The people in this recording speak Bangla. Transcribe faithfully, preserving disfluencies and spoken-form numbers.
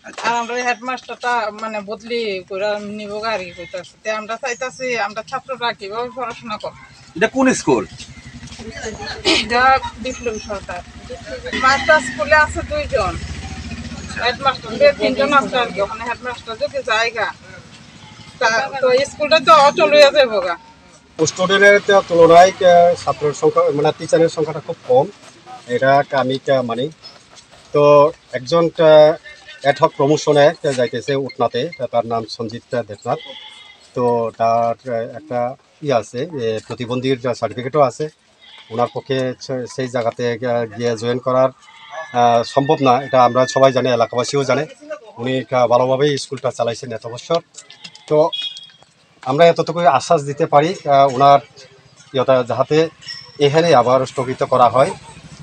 আর আমরা হেডমাস্টারটা মানে বদলি করে নিব গাড়ি কইতাছে তে আমরা চাইতাছি আমরা ছাত্ররা কিভাবে পড়াশোনা করব। এটা কোন স্কুল? এটা বিপ্লবী সরকার মাস্টার স্কুলে আছে দুইজন হেডমাস্টার তিনজন আছে আর কি ওখানে হেডমাস্টার যদি জায়গা তো স্কুলটা তো অচল হয়ে যাবো গা। স্টুডেন্টের তুলনায় ছাত্রের সংখ্যা মানে টিচারের সংখ্যাটা খুব কম, এটা আমি মানি। তো একজন অ্যাডহক প্রমোশনে যাইতেছে উটনাতে, তার নাম সঞ্জিত দেবনাথ। তো তার একটা ই আছে, প্রতিবন্ধীর সার্টিফিকেটও আছে। ওনার পক্ষে সেই জায়গাতে গিয়ে জয়েন করার সম্ভব না, এটা আমরা সবাই জানি, এলাকাবাসীও জানে। উনি ভালোভাবেই স্কুলটা চালাইছেন এত বছর। তো আমরা এতটুকু আশ্বাস দিতে পারি ওনার যাতে এখানে আবার স্থগিত করা হয়।